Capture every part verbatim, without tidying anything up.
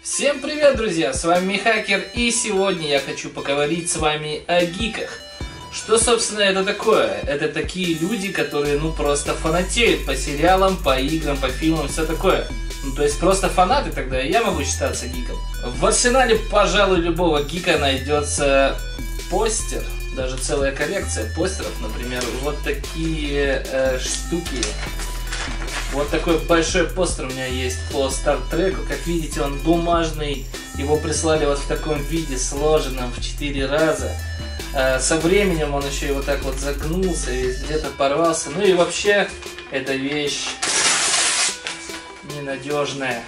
Всем привет, друзья! С вами Михакер, и сегодня я хочу поговорить с вами о гиках. Что, собственно, это такое? Это такие люди, которые, ну, просто фанатеют по сериалам, по играм, по фильмам, все такое. Ну, то есть просто фанаты, тогда я могу считаться гиком. В арсенале, пожалуй, любого гика найдется постер, даже целая коллекция постеров, например, вот такие э, штуки. Вот такой большой постер у меня есть по Стартреку. Как видите, он бумажный. Его прислали вот в таком виде, сложенном в четыре раза. Со временем он еще и вот так вот загнулся, весь где-то порвался. Ну и вообще, эта вещь ненадежная.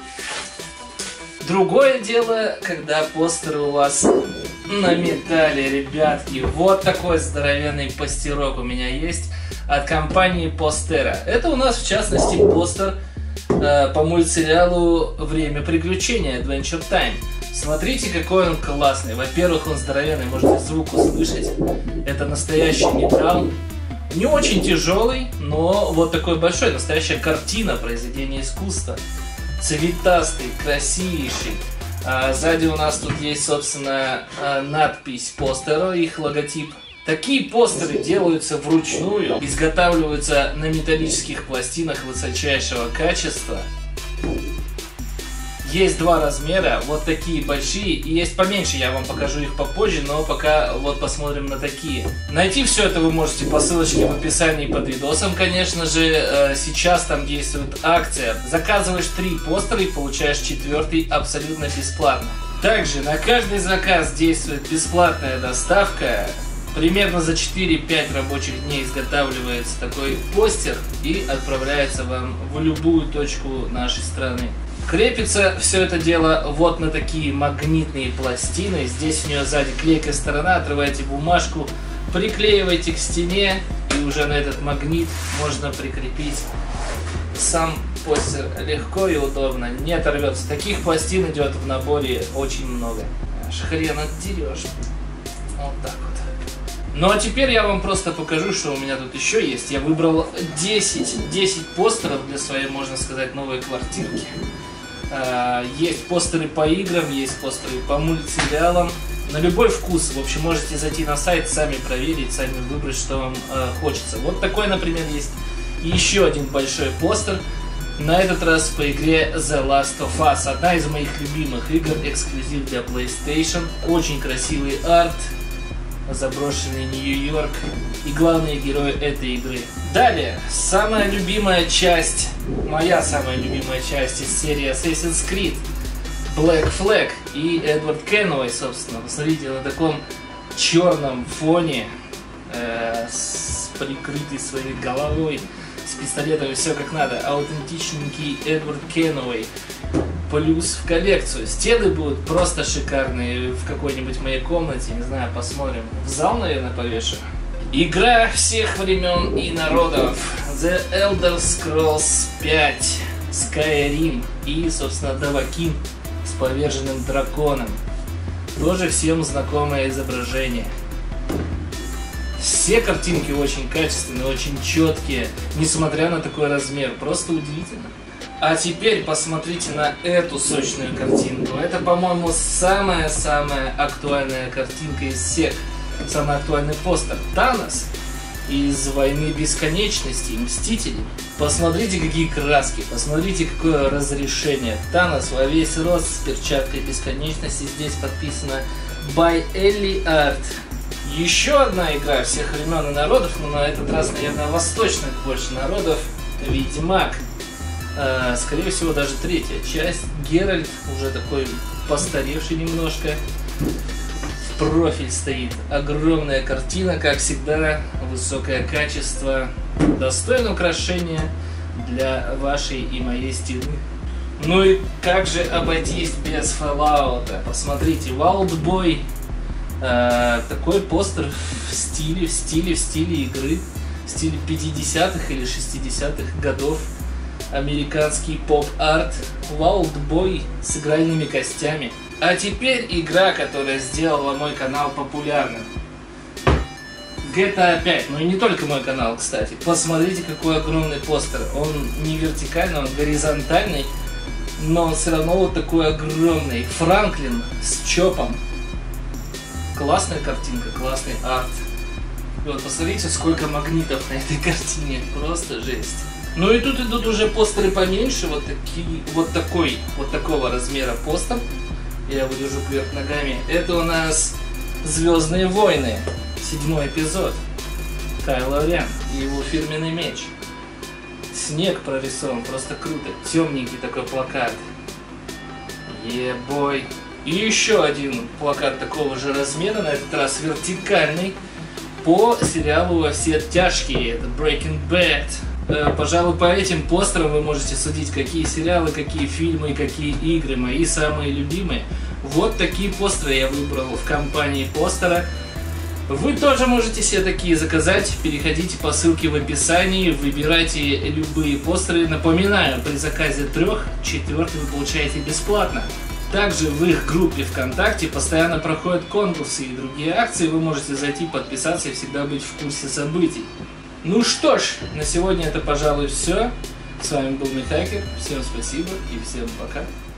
Другое дело, когда постеры у вас на металле, ребятки. Вот такой здоровенный постерок у меня есть от компании Postera. Это у нас, в частности, постер э, по мультсериалу «Время приключений» Adventure Time. Смотрите, какой он классный. Во-первых, он здоровенный, можете звук услышать. Это настоящий металл. Не очень тяжелый, но вот такой большой. Настоящая картина, произведение искусства. Цветастый, красивейший. А сзади у нас тут есть, собственно, надпись Postera, их логотип. Такие постеры делаются вручную, изготавливаются на металлических пластинах высочайшего качества. Есть два размера, вот такие большие, и есть поменьше, я вам покажу их попозже, но пока вот посмотрим на такие. Найти все это вы можете по ссылочке в описании под видосом, конечно же. Сейчас там действует акция. Заказываешь три постера и получаешь четвертый абсолютно бесплатно. Также на каждый заказ действует бесплатная доставка. Примерно за четыре-пять рабочих дней изготавливается такой постер и отправляется вам в любую точку нашей страны. Крепится все это дело вот на такие магнитные пластины. Здесь у нее сзади клейкая сторона, отрываете бумажку, приклеиваете к стене, и уже на этот магнит можно прикрепить сам постер. Легко и удобно, не оторвется. Таких пластин идет в наборе очень много. Аж хрен отдерешь. Вот так вот. Ну а теперь я вам просто покажу, что у меня тут еще есть. Я выбрал десять, десять постеров для своей, можно сказать, новой квартирки. Есть постеры по играм, есть постеры по мультсериалам. На любой вкус. В общем, можете зайти на сайт, сами проверить, сами выбрать, что вам э, хочется. Вот такой, например, есть. И еще один большой постер. На этот раз по игре The Last of Us. Одна из моих любимых игр, эксклюзив для PlayStation. Очень красивый арт. Заброшенный Нью-Йорк и главные герои этой игры. Далее, самая любимая часть, моя самая любимая часть из серии Assassin's Creed, Black Flag и Эдвард Кенуэй, собственно. Посмотрите, на таком черном фоне, э, с прикрытой своей головой, с пистолетом и все как надо. Аутентичненький Эдвард Кенуэй. Плюс в коллекцию. Стены будут просто шикарные в какой-нибудь моей комнате. Не знаю, посмотрим. В зал, наверное, повешу. Игра всех времен и народов. The Elder Scrolls пять. Skyrim. И, собственно, Давакин с поверженным драконом. Тоже всем знакомое изображение. Все картинки очень качественные, очень четкие. Несмотря на такой размер. Просто удивительно. А теперь посмотрите на эту сочную картинку. Это, по-моему, самая-самая актуальная картинка из всех. Самый актуальный постер. Танос из «Войны бесконечности», Мстители. Посмотрите, какие краски, посмотрите, какое разрешение. Танос во весь рост с перчаткой бесконечности. Здесь подписано by Ellie Art. Еще одна игра всех времен и народов, но на этот раз, наверное, восточных больше народов. Ведьмак. Скорее всего, даже третья часть. Геральт, уже такой постаревший немножко. В профиль стоит. Огромная картина, как всегда. Высокое качество. Достойное украшение для вашей и моей стены. Ну и как же обойтись без Fallout? Посмотрите, Wild Boy. Э, такой постер в стиле, в стиле, в стиле игры. В стиле пятидесятых или шестидесятых годов. Американский поп-арт, Wild Boy с игральными костями. А теперь игра, которая сделала мой канал популярным. джи ти эй пять, ну и не только мой канал, кстати. Посмотрите, какой огромный постер. Он не вертикальный, он горизонтальный. но все равно вот такой огромный. Франклин с Чопом. Классная картинка, классный арт. И вот посмотрите, сколько магнитов на этой картине. Просто жесть. Ну и тут идут уже постеры поменьше. Вот такие, вот такой, вот такого размера постер. Я выдержу кверх ногами. Это у нас Звездные войны. Седьмой эпизод. Кайло Рен и его фирменный меч. Снег прорисован, просто круто. Темненький такой плакат. Ебой. И еще один плакат такого же размера, на этот раз вертикальный, по сериалу «Во все тяжкие», это Breaking Bad. Э, пожалуй, по этим постерам вы можете судить, какие сериалы, какие фильмы, какие игры мои самые любимые. Вот такие постеры я выбрал в компании постера. Вы тоже можете себе такие заказать. Переходите по ссылке в описании, выбирайте любые постеры. Напоминаю, при заказе трех, четвертый вы получаете бесплатно. Также в их группе ВКонтакте постоянно проходят конкурсы и другие акции. Вы можете зайти, подписаться и всегда быть в курсе событий. Ну что ж, на сегодня это, пожалуй, все. С вами был Михакер. Всем спасибо и всем пока.